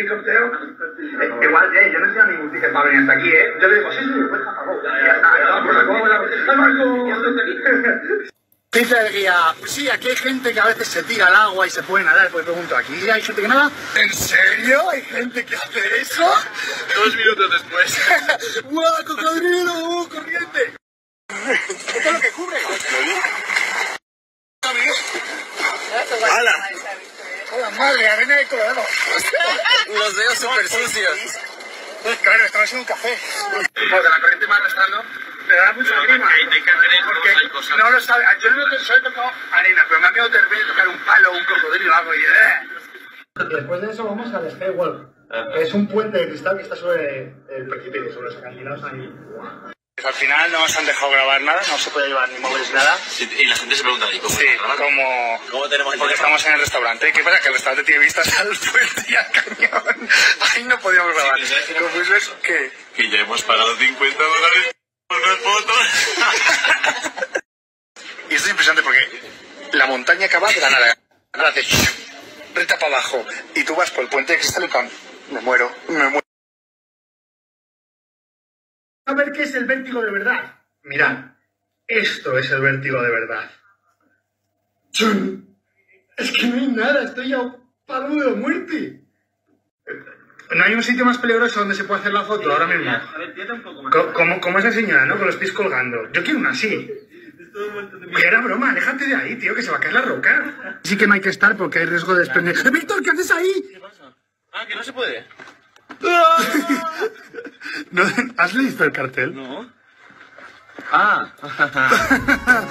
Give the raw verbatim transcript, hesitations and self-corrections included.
helicóptero. Eh, igual, eh, yo no tengo ningún ticket para venir hasta aquí, ¿eh? Yo le digo, sí, sí, pues a favor. Y ya está. No, pues ¿cómo la... ¡Ay, Marco! Dice el guía, pues sí, aquí hay gente que a veces se tira al agua y se puede nadar, pues pregunto, ¿aquí hay gente que nada? ¿En serio? ¿Hay gente que hace eso? Dos minutos después. ¡Guau, cocodrilo! ¡Uh, corriente! Esto es lo que cubre. ¡Hala! ¡Hola, madre! ¡Arena de Colorado! Los dedos súper sucios. Claro, estaba haciendo un café. Porque la corriente me va arrastrando, me da mucha grima. Porque no lo sabe. Yo no solo he tocado arena, pero me ha quedado terrible tocar un palo, un cocodrilo o algo. Y, eh. Después de eso vamos al Skywalk. Es un puente de cristal que está sobre el precipicio, sobre los acantilados ahí. Al final no nos han dejado grabar nada, no se puede llevar ni móviles ni nada. Sí, y la gente se pregunta, ¿y cómo? Sí, como... ¿Cómo tenemos el Porque teléfono? estamos en el restaurante. ¿Qué pasa? Que el restaurante tiene vistas al puente y al cañón. Ahí no podíamos grabar. Sí, ¿sabes qué Lo nos pues es que... Que ya hemos pagado cincuenta dólares por una foto. Y esto es impresionante porque la montaña acaba de la nada. Nada de... Recta para abajo. Y tú vas por el puente de cristal y pan. Me muero, me muero. A ver qué es el vértigo de verdad. Mirad, esto es el vértigo de verdad. ¡Chun! Es que no hay nada, estoy a paludo de muerte. No hay un sitio más peligroso donde se puede hacer la foto ahora mismo. A ver, tírate un poco más. Co- Como, como esa señora, ¿no? Con los pies colgando. Yo quiero una así. Que era broma, aléjate de ahí, tío, que se va a caer la roca. Sí que no hay que estar porque hay riesgo de desprender. ¡Eh, Víctor, qué haces ahí! ¿Qué pasa? Ah, que no se puede. ¿No? ¿Has visto el cartel? No. Ah.